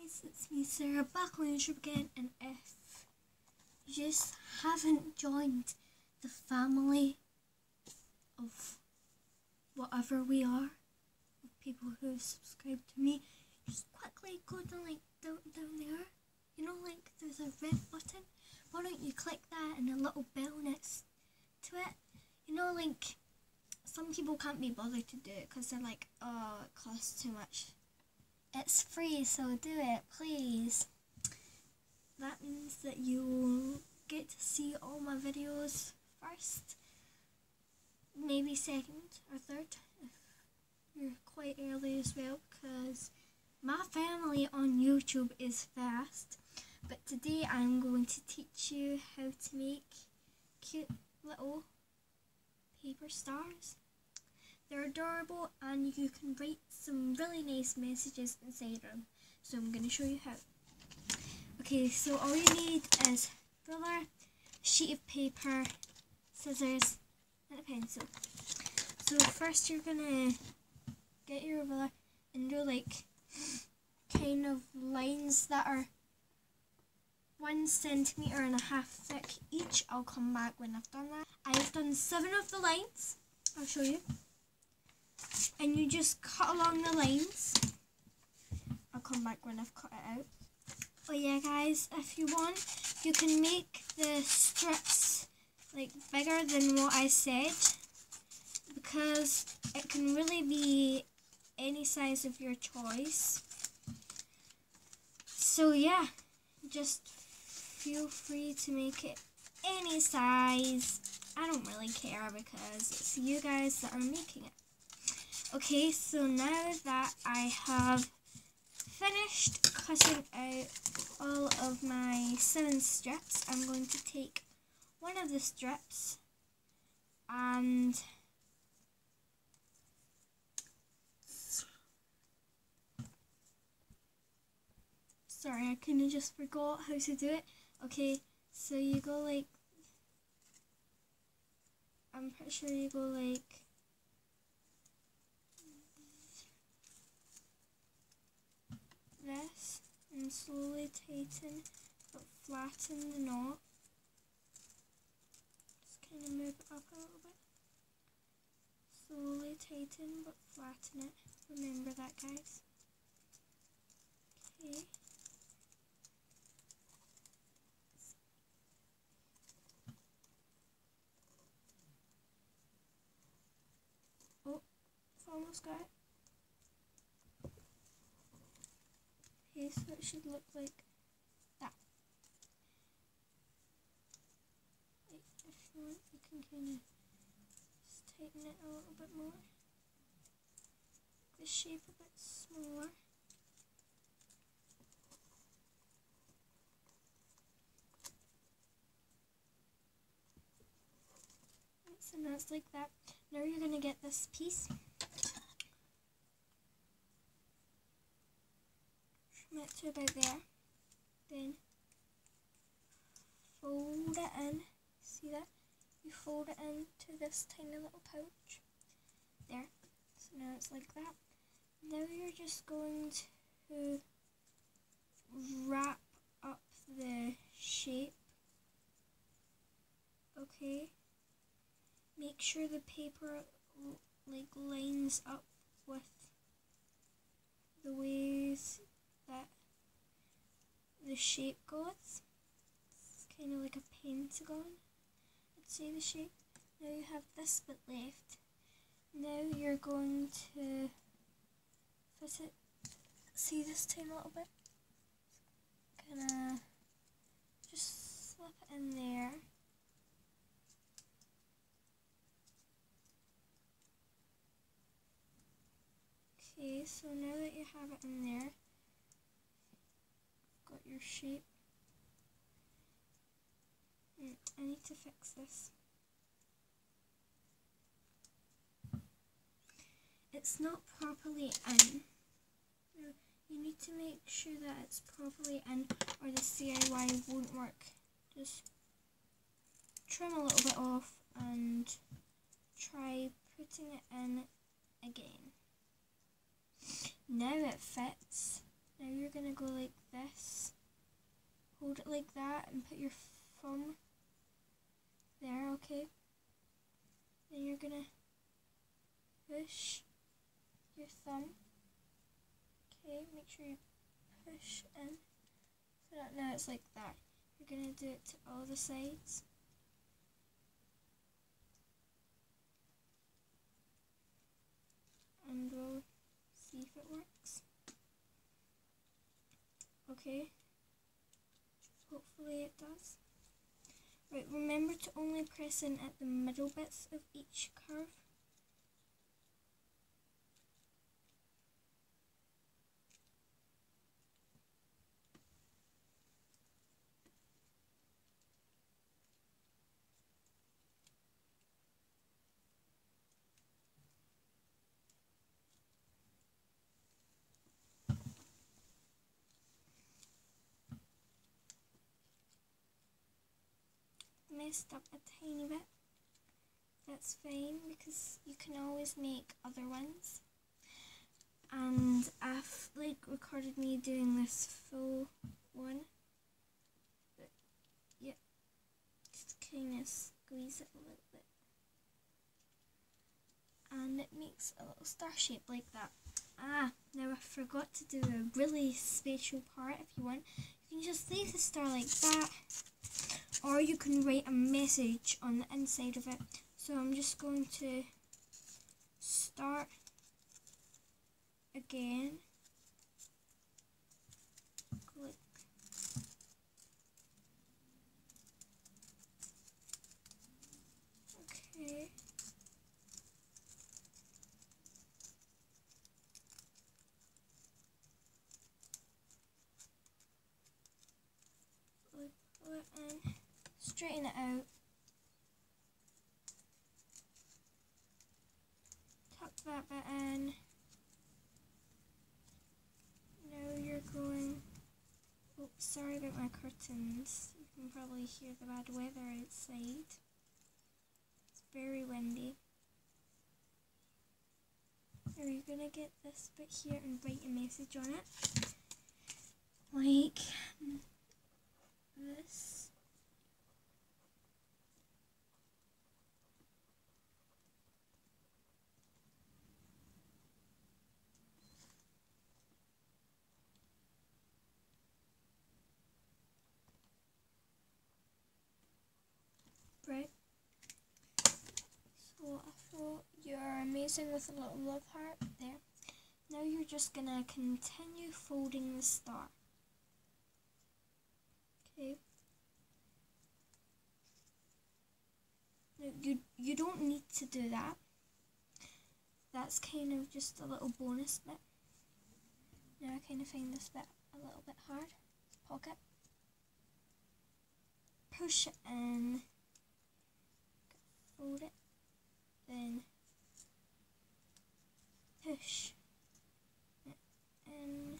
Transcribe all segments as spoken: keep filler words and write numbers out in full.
guys, it's me Sarah back on YouTube again, and if you just haven't joined the family of whatever we are, of people who have subscribed to me, just quickly go to like down, down there, you know, like there's a red button. Why don't you click that and a little bell next to it? You know, like some people can't be bothered to do it because they're like, oh, it costs too much. It's free, so do it, please. That means that you get to see all my videos first, maybe second or third if you're quite early as well, because my family on YouTube is fast. But today I'm going to teach you how to make cute little paper stars. They're adorable and you can write some really nice messages inside them. So I'm going to show you how. Okay, so all you need is ruler, a sheet of paper, scissors and a pencil. So first you're going to get your ruler and do like kind of lines that are one centimetre and a half thick each. I'll come back when I've done that. I've done seven of the lines. I'll show you. And you just cut along the lines. I'll come back when I've cut it out. Oh yeah guys, if you want, you can make the strips like bigger than what I said, because it can really be any size of your choice. So yeah, just feel free to make it any size. I don't really care because it's you guys that are making it. Okay, so now that I have finished cutting out all of my seven strips, I'm going to take one of the strips and sorry, I kind of just forgot how to do it. Okay, so you go like, I'm pretty sure you go like this and slowly tighten but flatten the knot. Just kind of move it up a little bit. Slowly tighten but flatten it. Remember that, guys. Okay. Oh, I've almost got it. Okay, so it should look like that. Like, if you want, you can kind of just tighten it a little bit more. Make the shape a bit smaller. Right, so now it's like that. Now you're going to get this piece. It to about there, then fold it in. See that? You fold it into this tiny little pouch there. So now it's like that. Now you're just going to wrap up the shape. Okay. Make sure the paper like lines up with the ways that the shape goes. It's kind of like a pentagon, I'd say, the shape. Now you have this bit left. Now you're going to fit it. See this tiny little bit? Gonna just slip it in there. Okay, so now that you have it in there, got your shape. Mm, I need to fix this. It's not properly in. You need to make sure that it's properly in or the C I Y won't work. Just trim a little bit off and try putting it in again. Now it fits. Now you're going to go like this. Hold it like that and put your thumb there, okay? Then you're going to push your thumb. Okay, make sure you push in. So that now it's like that. You're going to do it to all the sides. And we'll see if it works. Okay. Hopefully it does. Right, remember to only press in at the middle bits of each curve. Messed up a tiny bit. That's fine because you can always make other ones. And I've like recorded me doing this full one. But yeah, just kind of squeeze it a little bit. And it makes a little star shape like that. Ah, now I forgot to do a really special part. If you want, you can just leave the star like that. Or you can write a message on the inside of it. So I'm just going to start again. Click. Okay. Pull it in. Straighten it out. Tuck that bit in. Now you're going... Oh, sorry about my curtains. You can probably hear the bad weather outside. It's very windy. Now you're going to get this bit here and write a message on it. Like this. Right. So I thought you're amazing with a little love heart there. Now you're just gonna continue folding the star. Okay. Now you you don't need to do that. That's kind of just a little bonus bit. Now I kind of find this bit a little bit hard. Pocket. Push it in. Fold it, then push it in.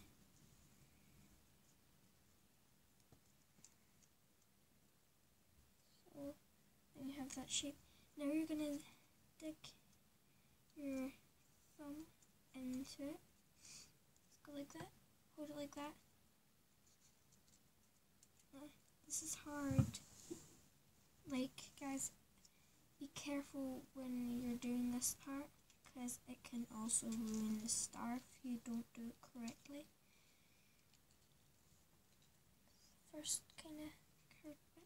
So then you have that shape. Now you're gonna dig your thumb into it. Let's go like that. Hold it like that. Uh, this is hard. Like, guys, be careful when you're doing this part because it can also ruin the star if you don't do it correctly. First kind of curve bit.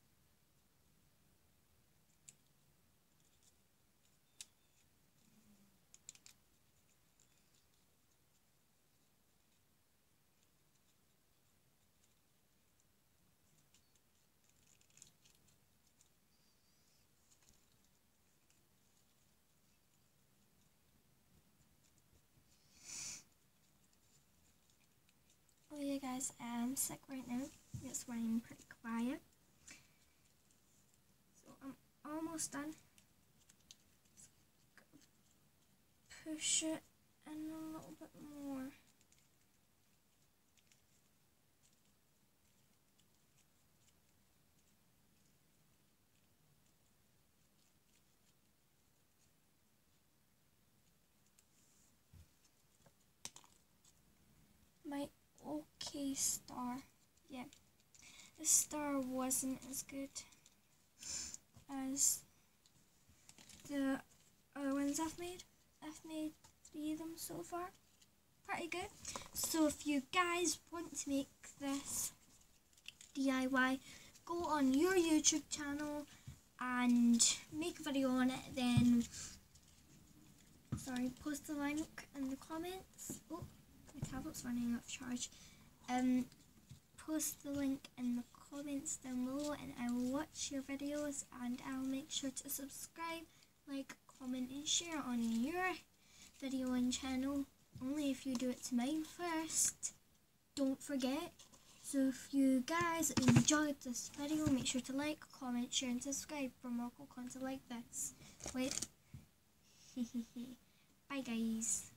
Oh yeah guys, I'm sick right now, that's why I'm pretty quiet. So I'm almost done. Push it in a little bit more. My okay star. Yeah, the star wasn't as good as the other ones I've made. I've made three of them so far. Pretty good. So if you guys want to make this D I Y, go on your YouTube channel and make a video on it, then sorry, post the link in the comments. Oh, my tablet's running out of charge. Um, post the link in the comments down below and I will watch your videos, and I'll make sure to subscribe, like, comment and share on your video and channel. Only if you do it to mine first. Don't forget. So if you guys enjoyed this video, make sure to like, comment, share and subscribe for more cool content like this. Wait. Bye guys.